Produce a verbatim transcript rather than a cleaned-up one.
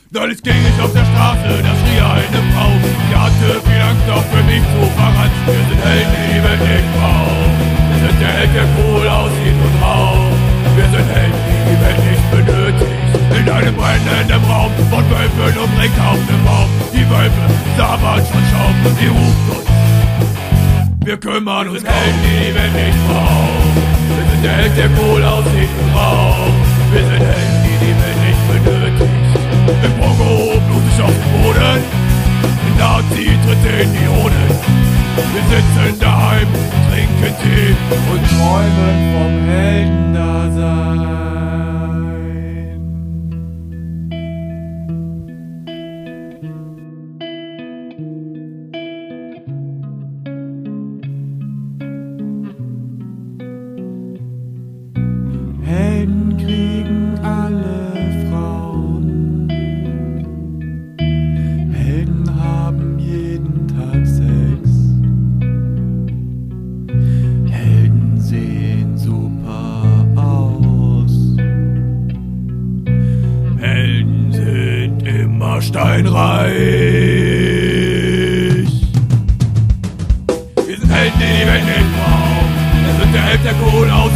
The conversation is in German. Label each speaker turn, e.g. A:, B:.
A: Neulich ging ich auf der Straße, da schrie eine Frau. Die hatte viel Angst, auch für mich zu verraten. Wir sind Helden, die die Welt nicht braucht. Wir sind der Held, der cool aussieht und raucht. Wir sind Helden, die die Welt nicht benötigt. In einem brennenden Raum von Wölfen und ringkaufendem Baum. Die Wölfe sabbern schon Schaum, die rufen uns. Wir kümmern uns Helden, die die Welt nicht braucht. Wir sind der Held, der cool aussieht und raucht. Wir sind Helden, die die Welt nicht benötigt. Im Pongo blutig auf dem Boden, im Nazi tritt in die Hoden. Wir sitzen daheim, trinken Tee und träumen vom Heldendasein. Helden kriegen alle Frauen. Helden haben jeden Tag Sex. Helden sehen super aus. Helden sind immer steinreich. Wir sind Helden, die die Welt nicht braucht. Wir sind der Held, der cool aussieht.